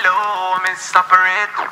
Hello, Miss Operator.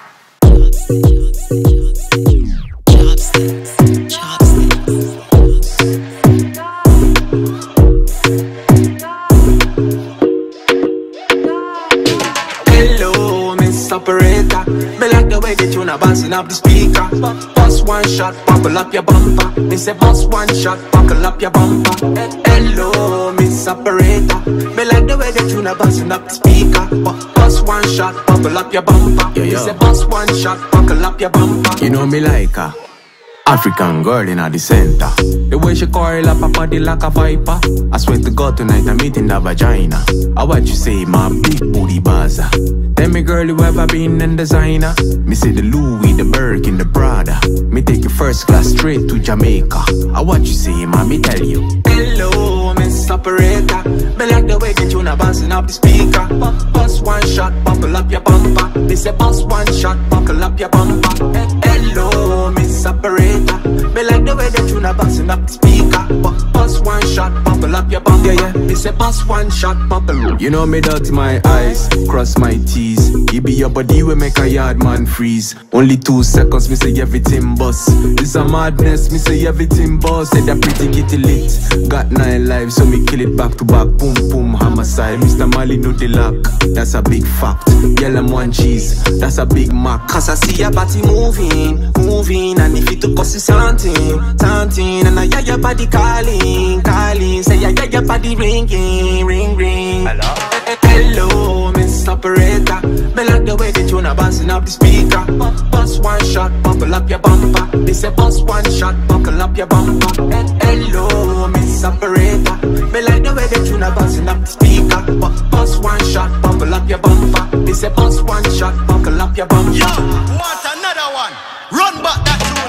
Hello, Miss Operator. Me like the way that you na bouncing up the speaker. Bust one shot, buckle up your bumper. Me say bust one shot, buckle up your bumper. Hello, Miss Operator. Me like the way that you na bouncing up the speaker. Bust one shot, buckle up your bumper. Me say bust one shot, buckle up your bumper. You know me like her African girl in the center. The way she coil up her body like a viper. I swear to God tonight I'm eating the vagina. I what you say, my big booty baza. Tell me girl, you ever been in designer? Me say the Louis, the Birkin, the Prada. Me take you first class straight to Jamaica. I what you say, mommy tell you. Hello, Miss Operator. Me like the way that you na bouncing up the speaker. Bust one shot, buckle up your bumper. Me say bust one shot, buckle up your bumper. Hello, Miss Operator. Me like the way that you na bouncing up the speaker. Bust one shot, buckle up your bumper. Me say bust one shot, buckle up. You know me dirty my eyes, cross my T's. It be your body we make a yard man freeze. Only 2 seconds, me say everything bust. This a madness, me say everything bust. Say that pretty kitty lit. Got 9 lives, so me kill it back to back. Boom boom, homicide. Mr. Mali know the lock. That's a big fact. Girl, I'm one cheese. That's a big mac. Cause I see your body moving, moving. And if it took us something, something. And I hear your body calling, calling. Say I hear your body ringing, ring, ring. Hello, Miss Operator. Me like the way that you na bouncing up the speaker. Bust one shot, buckle up your bumper. They say bust one shot, buckle up your bumper. Hello, Miss Operator. Me like the way that you na bouncing up the speaker. Bust one shot, buckle up your bumper. They say bust one shot, buckle up your bumper. Yo, what another one? Run back that